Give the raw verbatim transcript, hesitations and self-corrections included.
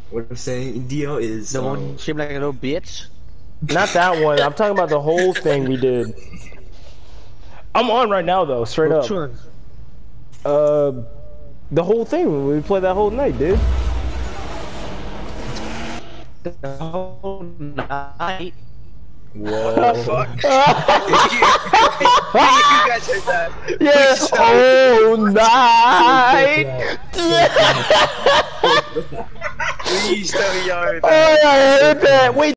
What I'm saying, Dio is The um, one shaped like a little bitch. Not that one. I'm talking about the whole thing we did. I'm on right now though, straight Which up. one? Uh, the whole thing. We played that whole night, dude. The whole night. Whoa. Fuck. you guys heard that? Yeah, whole night. Please tell me y'all heard Oh, that. I heard that. Wait.